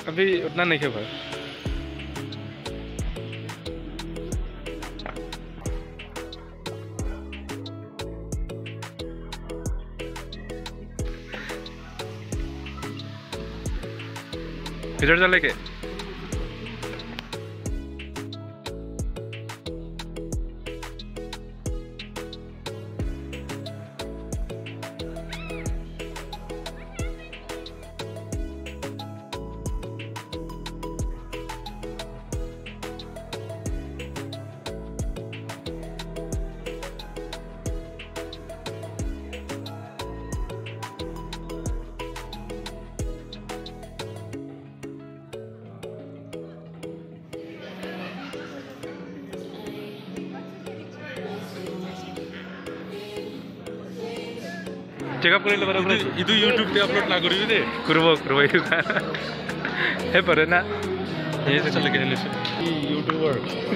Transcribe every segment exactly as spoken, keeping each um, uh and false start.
अभी उतना नहीं है भाई। इधर चले के चेकअप कर बराबर ಇದು यूट्यूब पे अपलोड ना करियो दे करबो करबो हे पर ना ये से चले के से यूट्यूबर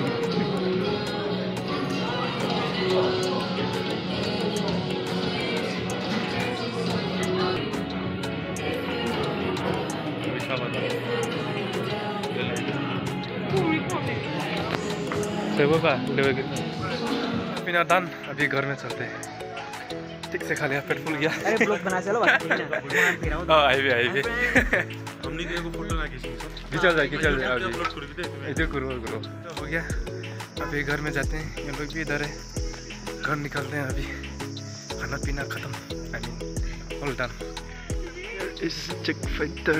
सेबो का लेवे बिना दान अभी घर में चलते हैं। ठीक से खा लिया, पेट फूल गया। अरे ब्लॉग बना चलो बात हां आई भी आई भी हमनी के एगो फोटो ना खींची खींचा जाए खींचा जाए अपलोड कर दे इधर करो करो हो गया। अभी घर में जाते हैं, ये लोग भी इधर है। घर निकलते हैं अभी, खाना पीना खत्म। I mean all done. इस चिक फाइटर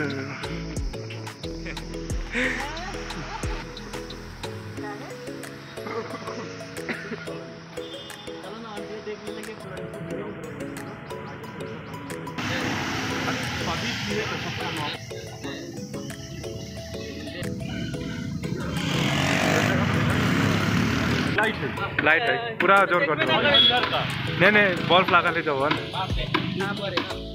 लाइट है लाइट है पूरा जोर कर दो। नहीं नहीं बल्ब लगा ले जाओ।